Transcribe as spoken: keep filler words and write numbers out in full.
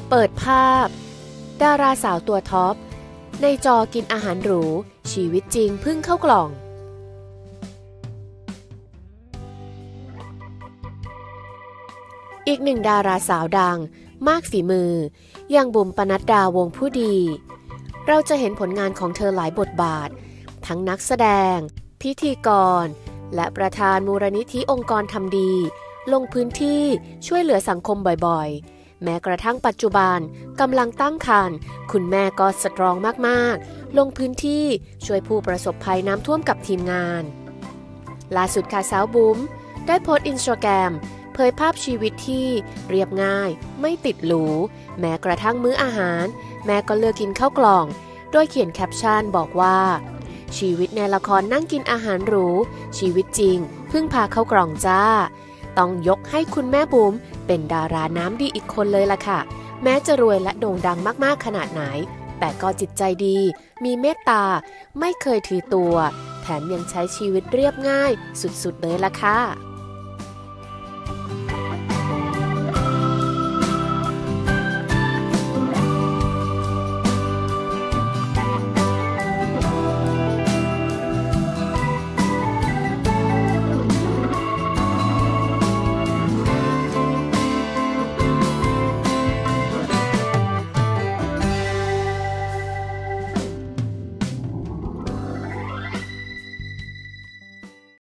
เปิดภาพดาราสาวตัวท็อปในจอกินอาหารหรูชีวิตจริงพึ่งเข้ากล่องอีกหนึ่งดาราสาวดังมากฝีมืออย่างบุ๋มปนัดดาวงผู้ดีเราจะเห็นผลงานของเธอหลายบทบาททั้งนักแสดงพิธีกรและประธานมูลนิธิองค์กรทำดีลงพื้นที่ช่วยเหลือสังคมบ่อยๆแม้กระทั่งปัจจุบันกำลังตั้งครรภ์คุณแม่ก็สตรองมากๆลงพื้นที่ช่วยผู้ประสบภัยน้ำท่วมกับทีมงานล่าสุดค่ะสาวบุ๋มได้โพสต์อินสตาแกรมเผยภาพชีวิตที่เรียบง่ายไม่ติดหรูแม้กระทั่งมื้ออาหารแม่ก็เลือกกินข้าวกล่องโดยเขียนแคปชั่นบอกว่าชีวิตในละครนั่งกินอาหารหรูชีวิตจริงพึ่งพาเข้ากล่องจ้าต้องยกให้คุณแม่บุ๋มเป็นดาราน้ำดีอีกคนเลยล่ะค่ะแม้จะรวยและโด่งดังมากๆขนาดไหนแต่ก็จิตใจดีมีเมตตาไม่เคยถือตัวแถมยังใช้ชีวิตเรียบง่ายสุดๆเลยล่ะค่ะ